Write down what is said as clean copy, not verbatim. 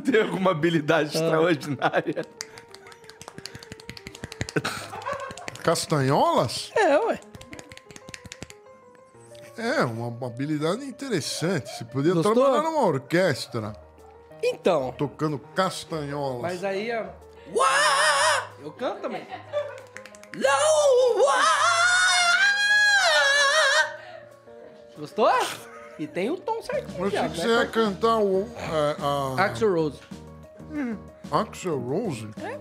tem alguma habilidade extraordinária? Castanholas? É, ué. É, uma habilidade interessante. Você podia Gostou? trabalhar numa orquestra, Então. tocando castanholas. Mas aí, ó. Uá! Eu canto também. Não! Uá! Gostou? E tem o tom certinho. Eu achei já, que né? você ia cantar o... Axl Rose. Axl Rose?